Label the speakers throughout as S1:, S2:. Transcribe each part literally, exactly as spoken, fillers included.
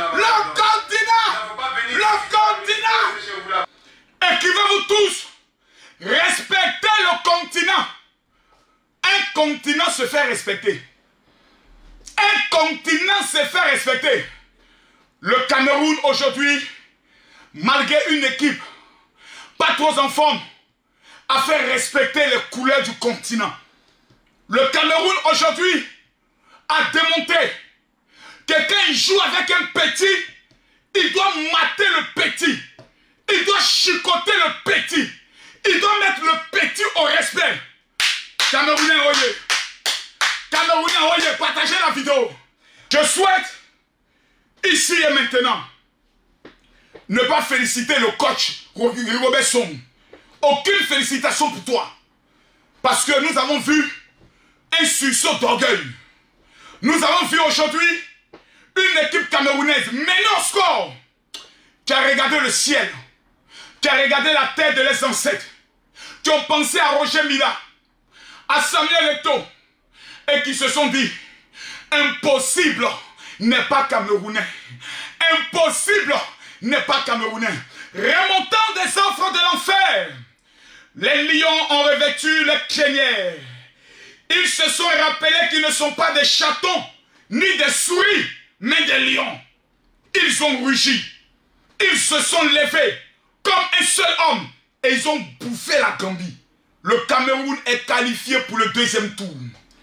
S1: Le continent. Le continent. Écrivez-vous tous. Respectez le continent. Un continent se fait respecter. Un continent se fait respecter. Le Cameroun aujourd'hui, malgré une équipe, pas trop en forme, a fait respecter les couleurs du continent. Le Cameroun aujourd'hui a démonté que quand il joue avec un petit, il doit mater le petit. Il doit chicoter le petit. Il doit mettre le petit au respect. Camerounais, oyez. Camerounais, oyez, partagez la vidéo. Je souhaite, ici et maintenant, ne pas féliciter le coach Robert Song. Aucune félicitation pour toi. Parce que nous avons vu un sursaut d'orgueil. Nous avons vu aujourd'hui une équipe camerounaise menée au score qui a regardé le ciel, qui a regardé la terre de les ancêtres, qui ont pensé à Roger Mila, à Samuel Eto'o, et qui se sont dit, impossible n'est pas camerounais. Impossible n'est pas camerounais. Remontant des offres de l'enfer, les lions ont revêtu les crinières. Ils se sont rappelés qu'ils ne sont pas des chatons, ni des souris, mais des lions. Ils ont rugi. Ils se sont levés comme un seul homme et ils ont bouffé la Gambie. Le Cameroun est qualifié pour le deuxième tour.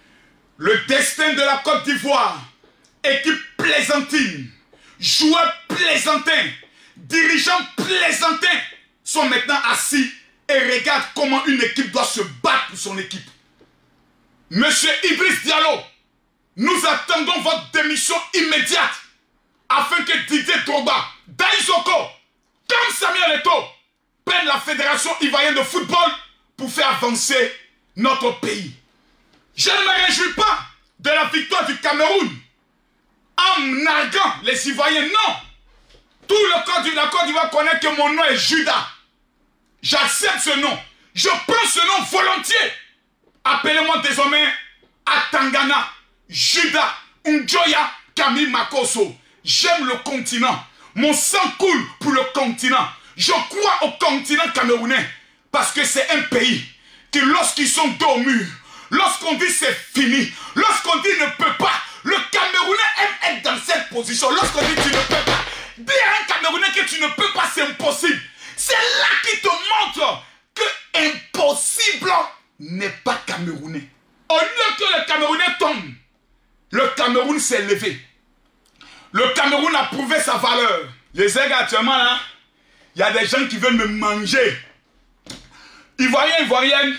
S1: Le destin de la Côte d'Ivoire, équipe plaisantine, joueurs plaisantins, dirigeants plaisantins sont maintenant assis et regardent comment une équipe doit se battre pour son équipe. Monsieur Idriss Diallo, nous attendons votre démission immédiate afin que Didier Drogba, Daïsoko, comme Samuel Eto'o, prennent la Fédération ivoirienne de football pour faire avancer notre pays. Je ne me réjouis pas de la victoire du Cameroun en narguant les Ivoiriens. Non! Tout le corps de la Côte d'Ivoire connaît que mon nom est Judas. J'accepte ce nom. Je prends ce nom volontiers. Appelez-moi désormais Atangana, Judas, Njoya, Camille Makoso. J'aime le continent. Mon sang coule pour le continent. Je crois au continent camerounais parce que c'est un pays qui, lorsqu'ils sont dos au mur, lorsqu'on dit c'est fini, lorsqu'on dit ne peut pas, le Camerounais aime être dans cette position. Lorsqu'on dit tu ne peux pas, dis à un Camerounais que tu ne peux pas, c'est impossible. C'est là qu'il te montre que impossible n'est pas camerounais. Au lieu que le Camerounais tombe, le Cameroun s'est levé. Le Cameroun a prouvé sa valeur. Les aigles actuellement là, il y a des gens qui veulent me manger. Ivoiriens, Ivoiriennes,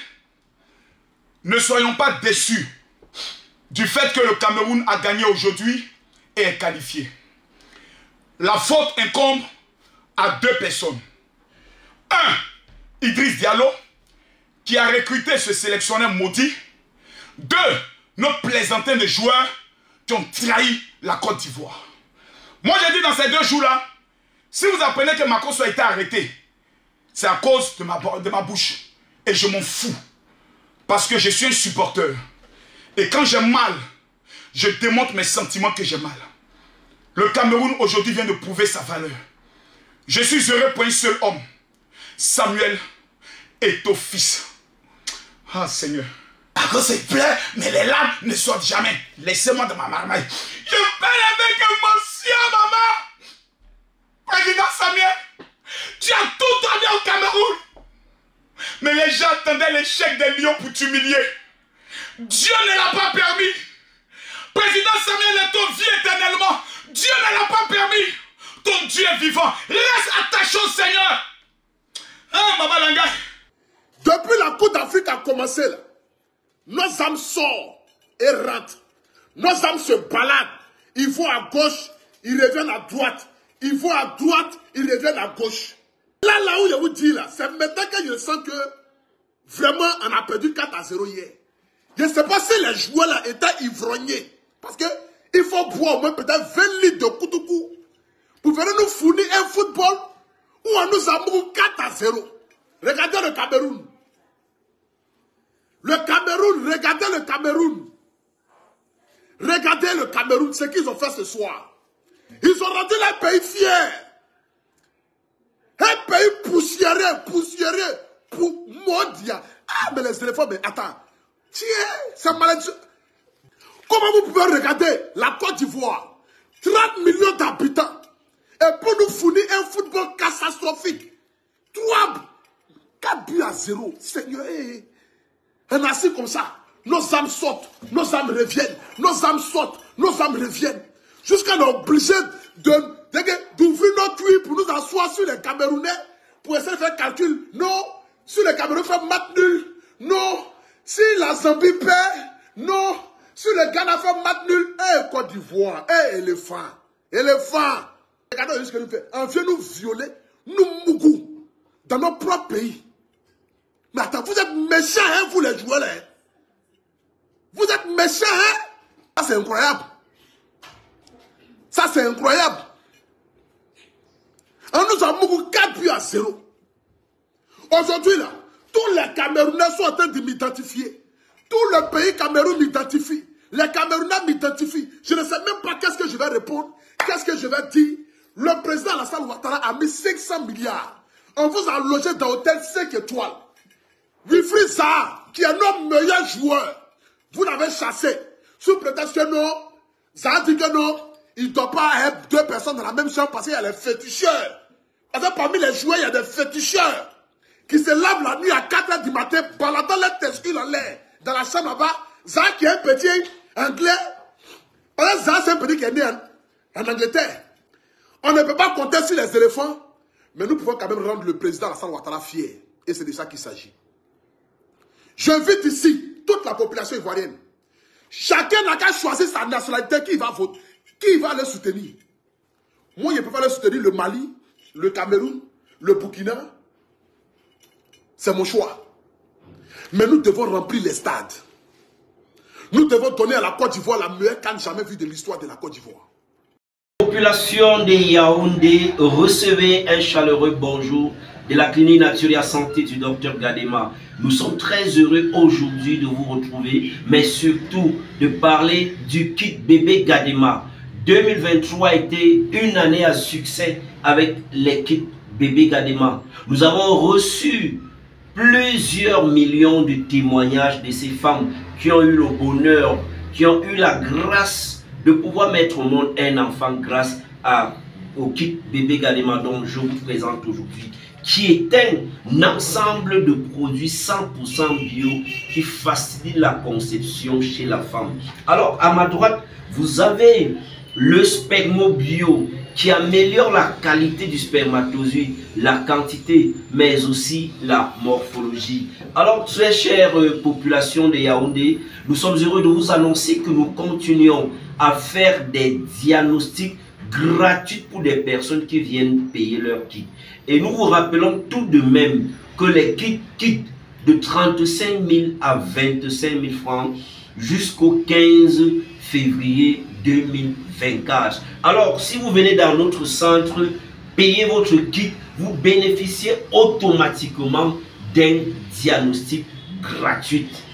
S1: ne soyons pas déçus du fait que le Cameroun a gagné aujourd'hui et est qualifié. La faute incombe à deux personnes. Un, Idriss Diallo, qui a recruté ce sélectionneur maudit. Deux, nos plaisantins de joueurs qui ont trahi la Côte d'Ivoire. Moi, j'ai dit dans ces deux jours-là, si vous apprenez que Makoso a été arrêté, c'est à cause de ma, de ma bouche. Et je m'en fous. Parce que je suis un supporter. Et quand j'ai mal, je démontre mes sentiments que j'ai mal. Le Cameroun aujourd'hui vient de prouver sa valeur. Je suis heureux pour un seul homme. Samuel Eto'o fils. Ah Seigneur. À cause il pleure, mais les larmes ne sortent jamais. Laissez-moi dans ma marmaille. Je parle avec émotion, maman. Président Samuel, tu as tout donné au Cameroun. Mais les gens attendaient l'échec des lions pour t'humilier. Dieu ne l'a pas permis. Président Samuel Eto'o vit éternellement. Dieu ne l'a pas permis. Ton Dieu est vivant. Reste attaché au Seigneur. Ah, Maman Langa.
S2: Depuis la Coupe d'Afrique a commencé, là, nos âmes sortent et rentrent. Nos âmes se baladent. Ils vont à gauche, ils reviennent à droite. Ils vont à droite, ils reviennent à gauche. Là, là où je vous dis, là, c'est maintenant que je sens que vraiment on a perdu quatre à zéro hier. Je ne sais pas si les joueurs là étaient ivrognés. Parce qu'il faut boire au moins peut-être vingt litres de koutoukou pour venir nous fournir un football où on nous a mis quatre à zéro. Regardez le Cameroun. Le Cameroun, regardez le Cameroun. Regardez le Cameroun, ce qu'ils ont fait ce soir. Ils ont rendu leur pays fier. Un pays poussiéreux, poussiéreux, pour Modia. Ah, mais les éléphants, mais attends. Tiens, c'est malade. Comment vous pouvez regarder la Côte d'Ivoire, trente millions d'habitants, et pour nous fournir un football catastrophique, trois, quatre buts à zéro. Seigneur, un assis comme ça, nos âmes sortent, nos âmes reviennent, nos âmes sortent, nos âmes reviennent. Jusqu'à nous obliger d'ouvrir nos cuits pour nous asseoir sur les Camerounais, pour essayer de faire calcul. Non, sur les Camerounais, faire match nul. Non, si la Zambie perd, non. Sur le Ghana fait match nul, eh, Côte d'Ivoire, eh, éléphant, éléphant. Regardez ce que nous fait. On vient nous violer, nous mougou, dans notre propre pays. Mais attends, vous êtes méchants, hein, vous les joueurs, hein? Vous êtes méchants, hein? Ça, c'est incroyable. Ça, c'est incroyable. On nous a mougou quatre buts à zéro. Aujourd'hui, là, tous les Camerounais sont en train de m'identifier. Tout le pays Cameroun m'identifie. Les Camerounais m'identifient. Je ne sais même pas qu'est-ce que je vais répondre. Qu'est-ce que je vais dire. Le président Alassane Ouattara a mis cinq cents milliards. On vous a logé dans l'hôtel cinq étoiles. Wilfried Zaha, qui est notre meilleur joueur, vous l'avez chassé. Sous prétexte que non, Zaha dit que non, il ne doit pas être deux personnes dans la même chambre parce qu'il y a les féticheurs. Parce que parmi les joueurs, il y a des féticheurs qui se lavent la nuit à quatre heures du matin, baladant les testicules en l'air. Dans la chambre là-bas, Zaha qui est un petit anglais. Parce que Zaha c'est un petit qui est né en, en Angleterre. On ne peut pas compter sur les éléphants, mais nous pouvons quand même rendre le président Alassane Ouattara fier. Et c'est de ça qu'il s'agit. J'invite ici toute la population ivoirienne. Chacun n'a qu'à choisir sa nationalité qui va voter, qui va le soutenir. Moi, je peux pas le soutenir le Mali, le Cameroun, le Burkina. C'est mon choix. Mais nous devons remplir les stades. Nous devons donner à la Côte d'Ivoire la meilleure canne jamais vue de l'histoire de la Côte d'Ivoire.
S3: Population de Yaoundé, recevez un chaleureux bonjour de la clinique Nature Santé du docteur Gadema. Nous sommes très heureux aujourd'hui de vous retrouver, mais surtout de parler du kit bébé Gadema. deux mille vingt-trois a été une année à succès avec les kits bébé Gadema. Nous avons reçu plusieurs millions de témoignages de ces femmes qui ont eu le bonheur, qui ont eu la grâce de pouvoir mettre au monde un enfant grâce à, au kit bébé Gadema dont je vous présente aujourd'hui, qui est un ensemble de produits cent pour cent bio qui facilite la conception chez la femme. Alors à ma droite, vous avez le spermo bio qui améliore la qualité du spermatozoïde, la quantité, mais aussi la morphologie. Alors, très chère euh, population de Yaoundé, nous sommes heureux de vous annoncer que nous continuons à faire des diagnostics gratuits pour des personnes qui viennent payer leur kit. Et nous vous rappelons tout de même que les kits, kits de trente-cinq mille à vingt-cinq mille francs jusqu'au quinze février deux mille vingt-quatre. Alors, si vous venez dans notre centre, payez votre kit, vous bénéficiez automatiquement d'un diagnostic gratuit.